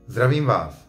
Zdravím vás.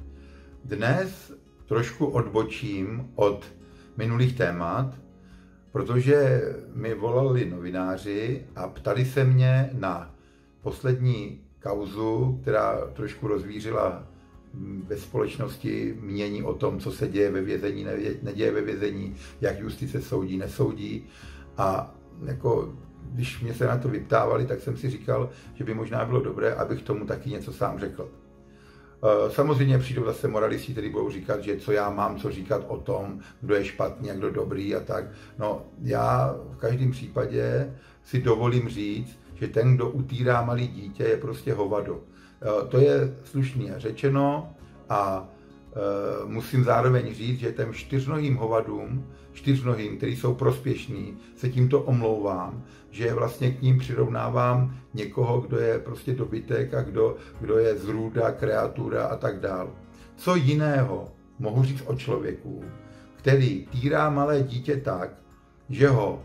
Dnes trošku odbočím od minulých témat, protože mi volali novináři a ptali se mě na poslední kauzu, která trošku rozvířila ve společnosti mínění o tom, co se děje ve vězení, neděje ve vězení, jak justice soudí, nesoudí. A jako, když mě se na to vyptávali, tak jsem si říkal, že by možná bylo dobré, abych tomu taky něco sám řekl. Samozřejmě přijdou zase moralisti, kteří budou říkat, že co já mám co říkat o tom, kdo je špatný a kdo dobrý a tak. No, já v každém případě si dovolím říct, že ten, kdo utírá malé dítě, je prostě hovado. To je slušně řečeno a musím zároveň říct, že těm čtyřnohým hovadům, kteří jsou prospěšní, se tímto omlouvám, že vlastně k ním přirovnávám někoho, kdo je prostě dobytek a kdo je zrůda, kreatura a tak dál. Co jiného mohu říct o člověku, který týrá malé dítě tak, že ho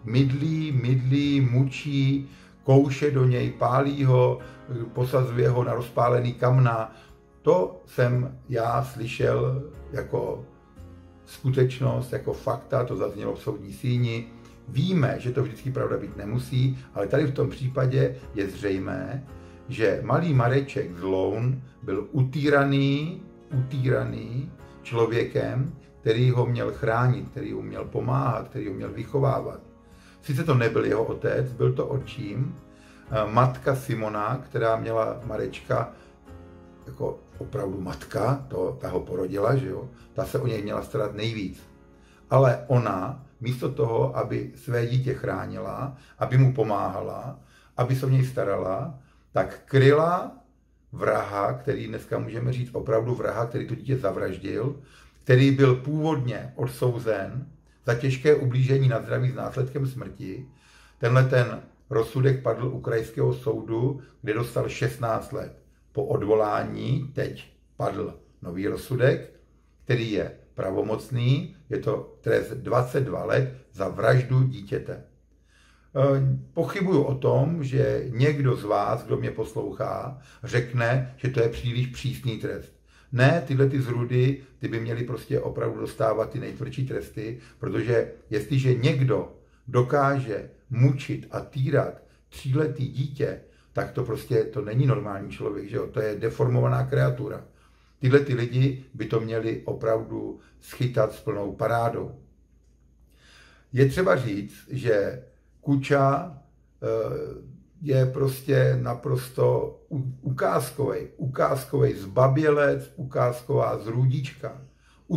mydlí, mučí, kouše do něj, pálí ho, posazuje ho na rozpálený kamna. To jsem já slyšel jako skutečnost, jako fakta, to zaznělo v soudní síni. Víme, že to vždycky pravda být nemusí, ale tady v tom případě je zřejmé, že malý Mareček z Loun byl utíraný člověkem, který ho měl chránit, který ho měl pomáhat, který ho měl vychovávat. Sice to nebyl jeho otec, byl to otčím, matka Simona, která měla Marečka jako opravdu matka, ta ho porodila, že jo, ta se o něj měla starat nejvíc. Ale ona, místo toho, aby své dítě chránila, aby mu pomáhala, aby se o něj starala, tak kryla vraha, který dneska můžeme říct opravdu vraha, který to dítě zavraždil, který byl původně odsouzen za těžké ublížení na zdraví s následkem smrti. Tenhle ten rozsudek padl u krajského soudu, kde dostal 16 let. Po odvolání teď padl nový rozsudek, který je pravomocný, je to trest 22 let za vraždu dítěte. Pochybuju o tom, že někdo z vás, kdo mě poslouchá, řekne, že to je příliš přísný trest. Ne, tyhle ty zrůdy, ty by měly prostě opravdu dostávat ty nejtvrdší tresty, protože jestliže někdo dokáže mučit a týrat 3letý dítě, tak to prostě to není normální člověk, že jo? To je deformovaná kreatura. Tyhle ty lidi by to měli opravdu schytat s plnou parádou. Je třeba říct, že Kuča je prostě naprosto ukázkový zbabělec, ukázková zrůdička. U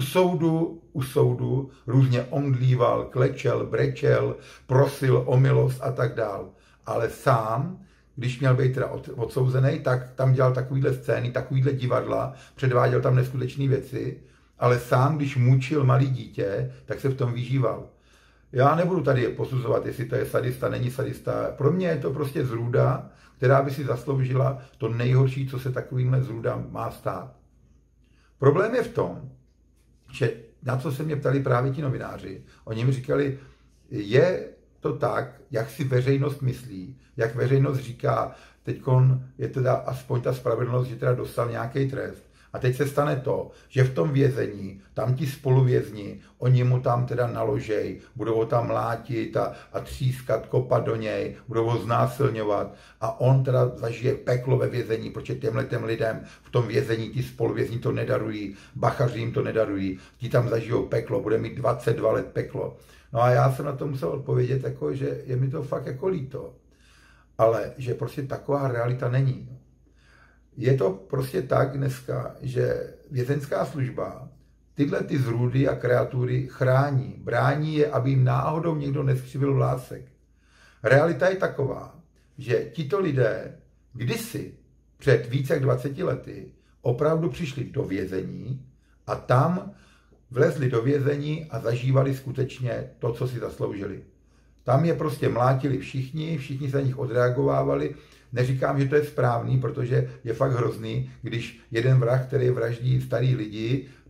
soudu různě omdlíval, klečel, brečel, prosil o milost a tak dál. Ale sám, když měl být teda odsouzený, tak tam dělal takovýhle scény, takovýhle divadla, předváděl tam neskutečné věci, ale sám, když mučil malý dítě, tak se v tom vyžíval. Já nebudu tady posuzovat, jestli to je sadista, není sadista. Pro mě je to prostě zrůda, která by si zasloužila to nejhorší, co se takovýmhle zrůdám má stát. Problém je v tom, že na co se mě ptali právě ti novináři, oni mi říkali, je to tak, jak si veřejnost myslí, jak veřejnost říká, teďkon je teda aspoň ta spravedlnost, že teda dostal nějaký trest. A teď se stane to, že v tom vězení, tam ti spoluvězni, oni mu tam teda naložej, budou ho tam mlátit a třískat, kopat do něj, budou ho znásilňovat a on teda zažije peklo ve vězení, protože těmhletem lidem v tom vězení ti spoluvězni to nedarují, bachaři jim to nedarují, ti tam zažijou peklo, bude mít 22 let peklo. No a já jsem na to musel odpovědět, jako, že je mi to fakt jako líto, ale že prostě taková realita není. Je to prostě tak dneska, že vězeňská služba tyhle ty zrůdy a kreatury chrání, brání je, aby jim náhodou někdo neskřivil vlásek. Realita je taková, že tito lidé kdysi před více jak 20 lety opravdu přišli do vězení a tam vlezli do vězení a zažívali skutečně to, co si zasloužili. Tam je prostě mlátili všichni se na nich odreagovávali. Neříkám, že to je správný, protože je fakt hrozný, když jeden vrah, který vraždí starý lidi,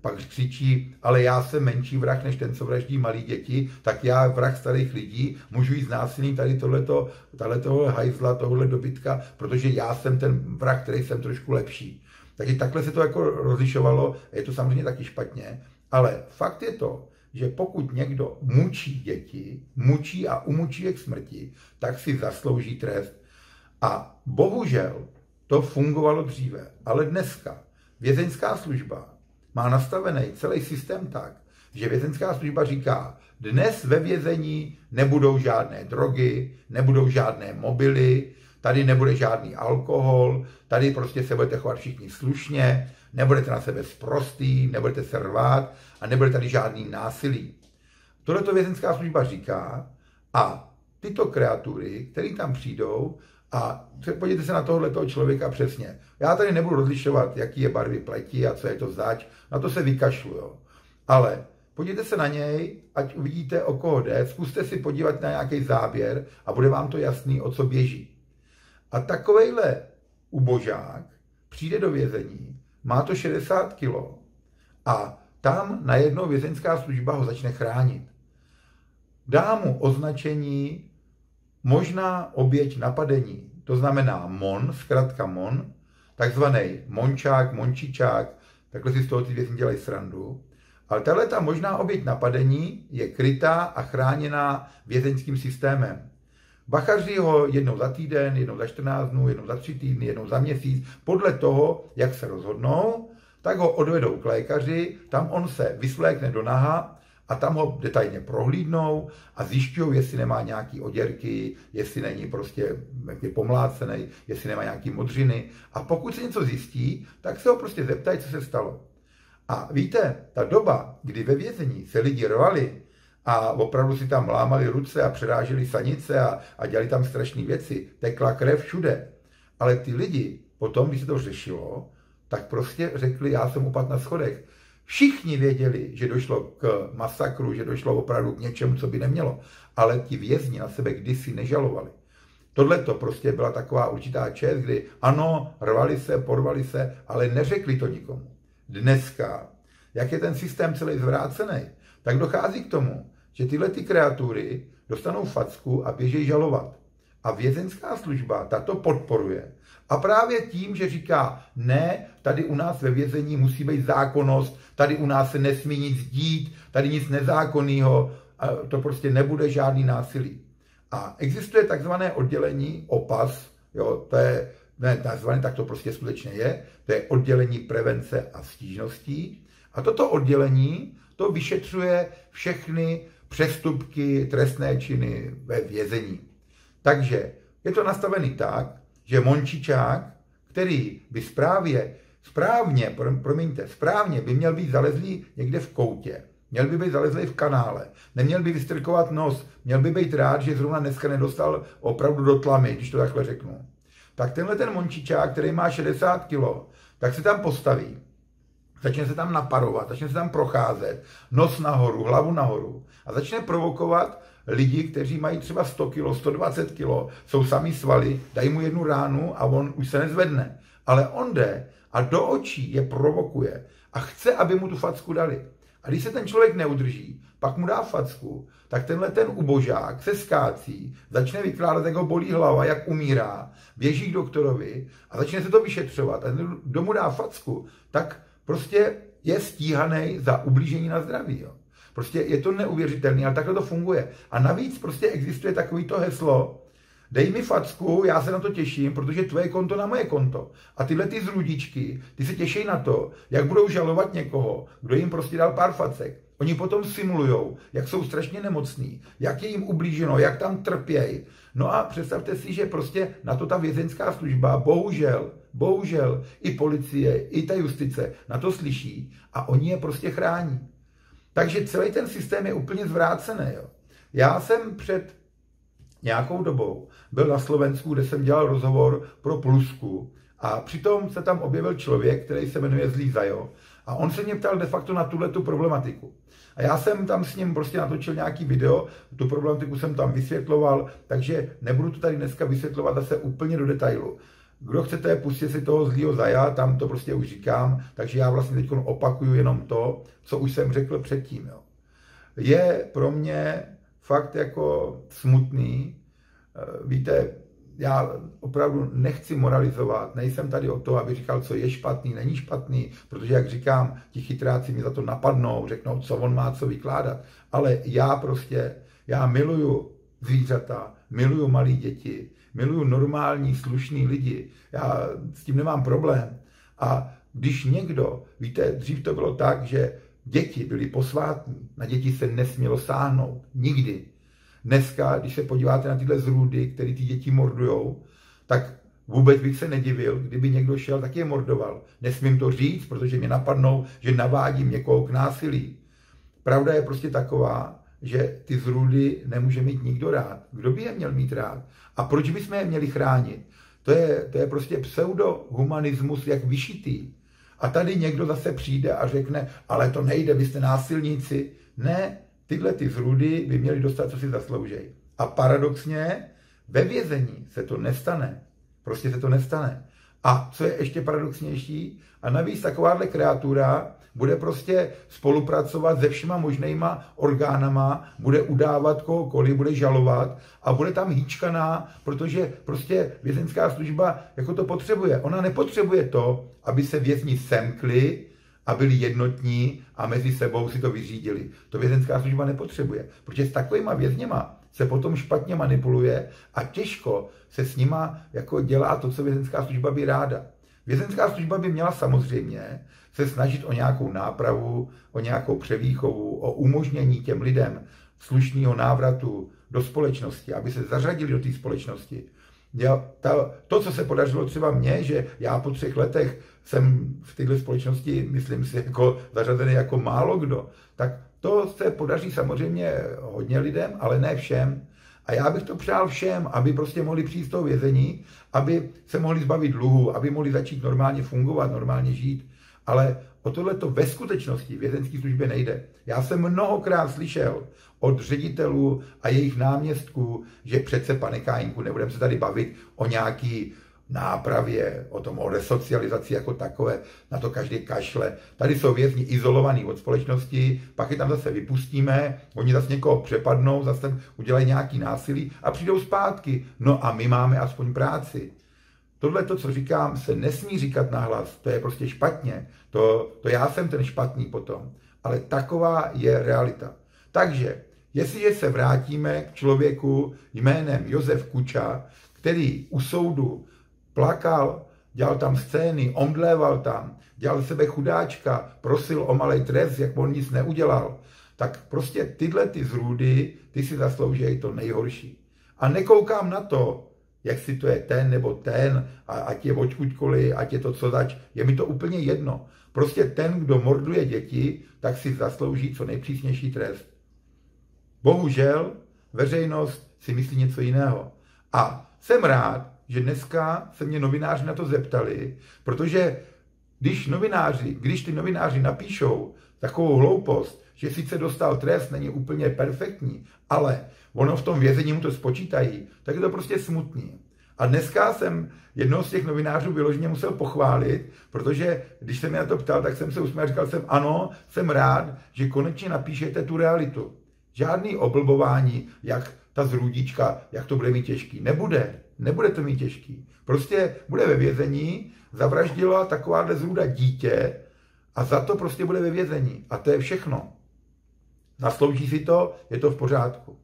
pak křičí, ale já jsem menší vrah než ten, co vraždí malí děti, tak já, vrah starých lidí, můžu jít znásilnit tady tohleto hajzla, tohle dobytka, protože já jsem ten vrah, který jsem trošku lepší. Takže takhle se to jako rozlišovalo, je to samozřejmě taky špatně, ale fakt je to, že pokud někdo mučí děti, mučí a umučí je k smrti, tak si zaslouží trest. A bohužel to fungovalo dříve, ale dneska vězeňská služba má nastavený celý systém tak, že vězeňská služba říká, dnes ve vězení nebudou žádné drogy, nebudou žádné mobily, tady nebude žádný alkohol, tady prostě se budete chovat všichni slušně, nebudete na sebe sprostý, nebudete se rvát a nebude tady žádný násilí. Tohleto vězeňská služba říká a tyto kreatury, které tam přijdou, a podívejte se na tohoto člověka přesně. Já tady nebudu rozlišovat, jaký je barvy pleti a co je to zač, na to se vykašlu, jo. Ale podívejte se na něj, ať uvidíte, o koho jde, zkuste si podívat na nějaký záběr a bude vám to jasný, o co běží. A takovejhle ubožák přijde do vězení, má to 60 kilo a tam najednou vězeňská služba ho začne chránit. Dá mu označení možná oběť napadení, to znamená MON, zkrátka MON, takzvaný mončák, mončičák, takhle si z toho ty vězni dělají srandu. Ale tato možná oběť napadení je krytá a chráněná vězeňským systémem. Bachaři ho jednou za týden, jednou za 14 dnů, jednou za 3 týdny, jednou za měsíc, podle toho, jak se rozhodnou, tak ho odvedou k lékaři, tam on se vysvlékne do naha a tam ho detailně prohlídnou a zjišťují, jestli nemá nějaký oděrky, jestli není prostě pomlácený, jestli nemá nějaký modřiny. A pokud se něco zjistí, tak se ho prostě zeptají, co se stalo. A víte, ta doba, kdy ve vězení se lidi rvali a opravdu si tam lámali ruce a přeráželi sanice a dělali tam strašné věci, tekla krev všude. Ale ty lidi potom, když se to řešilo, tak prostě řekli, já jsem upadl na schodech. Všichni věděli, že došlo k masakru, že došlo opravdu k něčemu, co by nemělo, ale ti vězni na sebe kdysi nežalovali. Tohle to prostě byla taková určitá čest, kdy ano, rvali se, porvali se, ale neřekli to nikomu. Dneska, jak je ten systém celý zvrácený, tak dochází k tomu, že tyhle ty kreatury dostanou facku a běžejí žalovat. A vězeňská služba tato podporuje. A právě tím, že říká, ne, tady u nás ve vězení musí být zákonnost, tady u nás se nesmí nic dít, tady nic nezákonného, to prostě nebude žádný násilí. A existuje takzvané oddělení OPAS, jo, to je, ne takzvané, tak to prostě skutečně je, to je oddělení prevence a stížností. A toto oddělení, to vyšetřuje všechny přestupky, trestné činy ve vězení. Takže je to nastavený tak, že mončičák, který by správně by měl být zalezlý někde v koutě, měl by být zalezlý v kanále, neměl by vystrkovat nos, měl by být rád, že zrovna dneska nedostal opravdu do tlamy, když to takhle řeknu. Tak tenhle ten mončičák, který má 60 kg, tak se tam postaví, začne se tam naparovat, začne se tam procházet, nos nahoru, hlavu nahoru a začne provokovat lidi, kteří mají třeba 100 kg, 120 kg, jsou sami svaly, dají mu jednu ránu a on už se nezvedne. Ale on jde a do očí je provokuje a chce, aby mu tu facku dali. A když se ten člověk neudrží, pak mu dá facku, tak tenhle ten ubožák se skácí, začne vykládat, jak ho bolí hlava, jak umírá, běží k doktorovi a začne se to vyšetřovat. A kdo mu dá facku, tak prostě je stíhaný za ublížení na zdraví. Jo. Prostě je to neuvěřitelné, ale takhle to funguje. A navíc prostě existuje takovýto heslo, dej mi facku, já se na to těším, protože tvoje konto na moje konto. A tyhle ty zrůdičky, ty se těší na to, jak budou žalovat někoho, kdo jim prostě dal pár facek. Oni potom simulujou, jak jsou strašně nemocní, jak je jim ublíženo, jak tam trpějí. No a představte si, že prostě na to ta vězeňská služba, bohužel, i policie, i ta justice na to slyší a oni je prostě chrání. Takže celý ten systém je úplně zvrácený. Jo. Já jsem před nějakou dobou byl na Slovensku, kde jsem dělal rozhovor pro Plusku a přitom se tam objevil člověk, který se jmenuje Zlý Zajo a on se mě ptal de facto na tuhletu problematiku. A já jsem tam s ním prostě natočil nějaký video, tu problematiku jsem tam vysvětloval, takže nebudu to tady dneska vysvětlovat zase úplně do detailu. Kdo chcete, pustit si toho zlýho zaja, tam to prostě už říkám, takže já vlastně teď opakuju jenom to, co už jsem řekl předtím. Jo. Je pro mě fakt jako smutný, víte, já opravdu nechci moralizovat, nejsem tady o to, aby říkal, co je špatný, není špatný, protože, jak říkám, ti chytráci mi za to napadnou, řeknou, co on má co vykládat, ale já miluju zvířata, miluju malé děti, miluju normální, slušný lidi, já s tím nemám problém. A když někdo, víte, dřív to bylo tak, že děti byly posvátní, na děti se nesmělo sáhnout, nikdy. Dneska, když se podíváte na tyhle zrůdy, které ty děti mordujou, tak vůbec bych se nedivil, kdyby někdo šel, tak je mordoval. Nesmím to říct, protože mě napadnou, že navádím někoho k násilí. Pravda je prostě taková, že ty zrůdy nemůže mít nikdo rád. Kdo by je měl mít rád? A proč bychom je měli chránit? To je prostě pseudohumanismus jak vyšitý. A tady někdo zase přijde a řekne, ale to nejde, vy jste násilníci. Ne, tyhle ty zrůdy by měly dostat, co si zasloužejí. A paradoxně ve vězení se to nestane. Prostě se to nestane. A co je ještě paradoxnější, a navíc takováhle kreatura bude prostě spolupracovat se všema možnýma orgánama, bude udávat kohokoliv, bude žalovat a bude tam hýčkaná, protože prostě vězeňská služba jako to potřebuje. Ona nepotřebuje to, aby se vězni semkli a byli jednotní a mezi sebou si to vyřídili. To vězeňská služba nepotřebuje, protože s takovýma vězněma se potom špatně manipuluje a těžko se s nima jako dělá to, co vězeňská služba by ráda. Vězeňská služba by měla samozřejmě se snažit o nějakou nápravu, o nějakou převýchovu, o umožnění těm lidem slušného návratu do společnosti, aby se zařadili do té společnosti. To, co se podařilo třeba mně, že já po 3 letech jsem v této společnosti, myslím si, jako zařazený jako málo kdo, tak to se podaří samozřejmě hodně lidem, ale ne všem. A já bych to přál všem, aby prostě mohli přijít z toho vězení, aby se mohli zbavit dluhu, aby mohli začít normálně fungovat, normálně žít. Ale o tohle to ve skutečnosti vězeňské službě nejde. Já jsem mnohokrát slyšel od ředitelů a jejich náměstků, že přece, pane Kájinku, nebudeme se tady bavit o nějaký nápravě, o resocializaci jako takové, na to každý kašle. Tady jsou vězni izolovaní od společnosti, pak je tam zase vypustíme, oni zase někoho přepadnou, zase udělají nějaký násilí a přijdou zpátky. No a my máme aspoň práci. Tohle, to, co říkám, se nesmí říkat nahlas, to je prostě špatně. To já jsem ten špatný potom. Ale taková je realita. Takže, jestliže se vrátíme k člověku jménem Josef Kuča, který u soudu plakal, dělal tam scény, omdléval tam, dělal sebe chudáčka, prosil o malej trest, jak on nic neudělal, tak prostě tyhle ty zrůdy, ty si zasloužejí to nejhorší. A nekoukám na to, jak si to je ten nebo ten, a ať je odkudkoliv, ať je to co zač, je mi to úplně jedno. Prostě ten, kdo morduje děti, tak si zaslouží co nejpřísnější trest. Bohužel veřejnost si myslí něco jiného. A jsem rád, že dneska se mě novináři na to zeptali, protože když ty novináři napíšou takovou hloupost, že sice dostal trest, není úplně perfektní, ale ono v tom vězení mu to spočítají, tak je to prostě smutný. A dneska jsem jednoho z těch novinářů vyloženě musel pochválit, protože když jsem mě na to ptal, tak jsem se usměl a říkal jsem, ano, jsem rád, že konečně napíšete tu realitu. Žádný oblbování, jak ta zrůdička, jak to bude mít těžký. Nebude to mít těžký. Prostě bude ve vězení, zavraždila takováhle zrůda dítě a za to prostě bude ve vězení. A to je všechno. Zaslouží si to, je to v pořádku.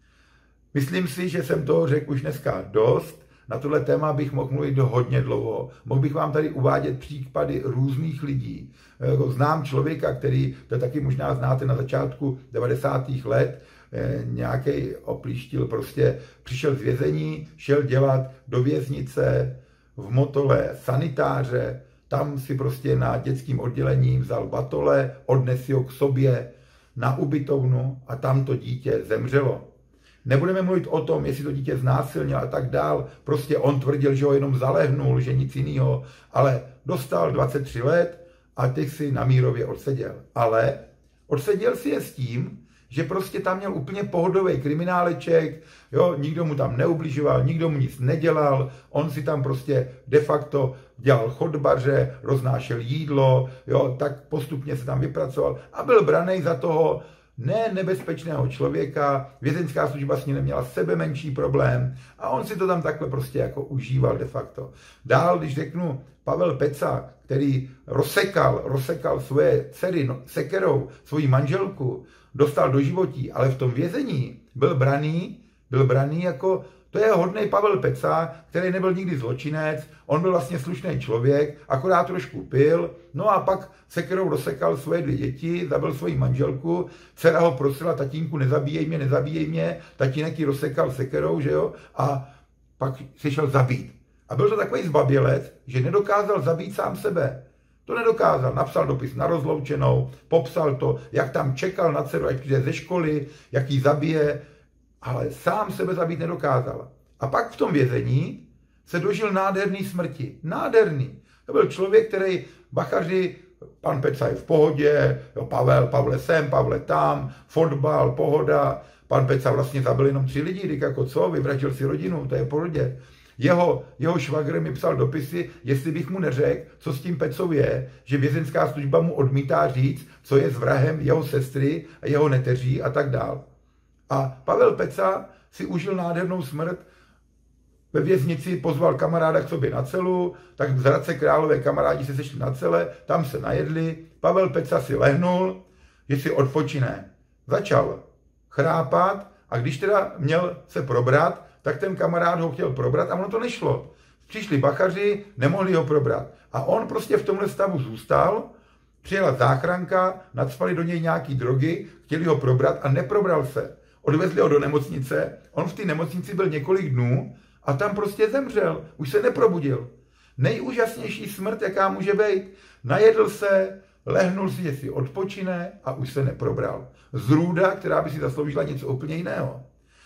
Myslím si, že jsem toho řekl už dneska dost. Na tohle téma bych mohl mluvit hodně dlouho. Mohl bych vám tady uvádět případy různých lidí. Znám člověka, který, to taky možná znáte na začátku 90. let, nějaký oplíštil, prostě přišel z vězení, šel dělat do věznice v Motole sanitáře, tam si prostě na dětském oddělení vzal batole, odnes ho k sobě na ubytovnu a tam to dítě zemřelo. Nebudeme mluvit o tom, jestli to dítě znásilnil a tak dál, prostě on tvrdil, že ho jenom zalehnul, že nic jiného, ale dostal 23 let a teď si na Mírově odseděl. Ale odseděl si je s tím, že prostě tam měl úplně pohodový krimináleček, jo, nikdo mu tam neubližoval, nikdo mu nic nedělal, on si tam prostě de facto dělal chodbaře, roznášel jídlo, jo, tak postupně se tam vypracoval a byl branej za toho nebezpečného člověka, vězeňská služba s ním neměla sebe menší problém a on si to tam takhle prostě jako užíval de facto. Dál, když řeknu Pavel Peca, který rozsekal svoje dcery sekerou, svoji manželku, dostal do životí, ale v tom vězení byl braný jako, to je hodnej Pavel Peca, který nebyl nikdy zločinec, on byl vlastně slušný člověk, akorát trošku pil, no a pak sekerou rozsekal svoje 2 děti, zabil svoji manželku, dcera ho prosila, tatínku, nezabíjej mě, tatínek ji rozsekal sekerou, že jo, a pak se šel zabít. A byl to takový zbabělec, že nedokázal zabít sám sebe. To nedokázal. Napsal dopis na rozloučenou, popsal to, jak tam čekal na dceru, jak přijde ze školy, jak ji zabije, ale sám sebe zabít nedokázal. A pak v tom vězení se dožil nádherný smrti. Nádherný. To byl člověk, který bachaři, pan Peca je v pohodě, jo, Pavle sem, Pavle tam, fotbal, pohoda. Pan Peca vlastně zabil jenom 3 lidi, tak jako co, vyvraždil si rodinu, to je v pohodě. Jeho švagr mi psal dopisy, jestli bych mu neřekl, co s tím Pecou je, že vězeňská služba mu odmítá říct, co je s vrahem jeho sestry a jeho neteří a tak dál. A Pavel Peca si užil nádhernou smrt, ve věznici pozval kamaráda k sobě na celu, tak z Hradce Králové kamarádi se sešli na cele, tam se najedli, Pavel Peca si lehnul, že si odpočine. Začal chrápat a když teda měl se probrat, tak ten kamarád ho chtěl probrat a ono to nešlo. Přišli bachaři, nemohli ho probrat. A on prostě v tomhle stavu zůstal, přijela záchranka, nacpali do něj nějaký drogy, chtěli ho probrat a neprobral se. Odvezli ho do nemocnice, on v té nemocnici byl několik dnů a tam prostě zemřel, už se neprobudil. Nejúžasnější smrt, jaká může být. Najedl se, lehnul si, že si odpočine a už se neprobral. Zrůda, která by si zasloužila něco úplně jiného.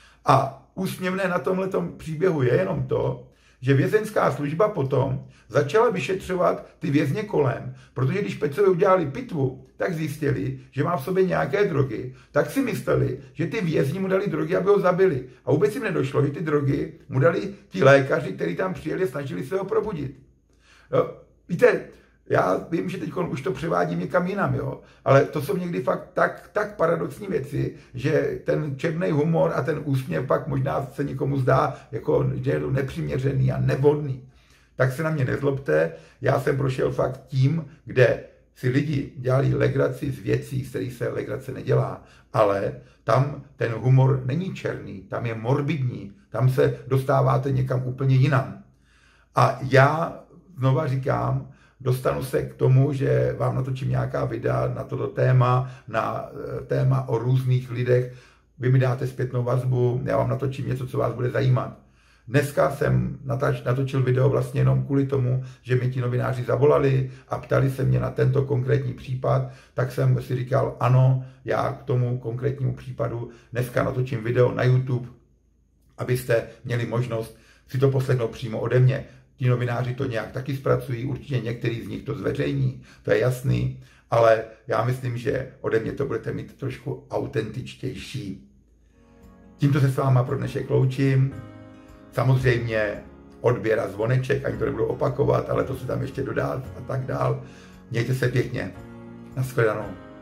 A úsměvné na tomhletom příběhu je jenom to, že vězeňská služba potom začala vyšetřovat ty vězně kolem, protože když Pecovi udělali pitvu, tak zjistili, že má v sobě nějaké drogy, tak si mysleli, že ty vězni mu dali drogy, aby ho zabili. A vůbec jim nedošlo, že ty drogy mu dali ti lékaři, kteří tam přijeli a snažili se ho probudit. No, víte, já vím, že teď už to převádím někam jinam, jo? Ale to jsou někdy fakt tak paradoxní věci, že ten černý humor a ten úsměv pak možná se někomu zdá jako nepřiměřený a nevhodný. Tak se na mě nezlobte, já jsem prošel fakt tím, kde si lidi dělali legraci z věcí, z kterých se legrace nedělá, ale tam ten humor není černý, tam je morbidní, tam se dostáváte někam úplně jinam. A já znova říkám, dostanu se k tomu, že vám natočím nějaká videa na toto téma, na téma o různých lidech. Vy mi dáte zpětnou vazbu, já vám natočím něco, co vás bude zajímat. Dneska jsem natočil video vlastně jenom kvůli tomu, že mi ti novináři zavolali a ptali se mě na tento konkrétní případ, tak jsem si říkal, ano, já k tomu konkrétnímu případu dneska natočím video na YouTube, abyste měli možnost si to poslechnout přímo ode mě. Ti novináři to nějak taky zpracují, určitě některý z nich to zveřejní, to je jasný, ale já myslím, že ode mě to budete mít trošku autentičtější. Tímto se s váma pro dnešek loučím. Samozřejmě odběr a zvoneček, ani to nebudu opakovat, ale to se tam ještě dodá a tak dál. Mějte se pěkně. Nashledanou.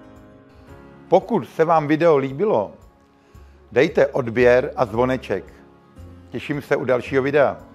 Pokud se vám video líbilo, dejte odběr a zvoneček. Těším se u dalšího videa.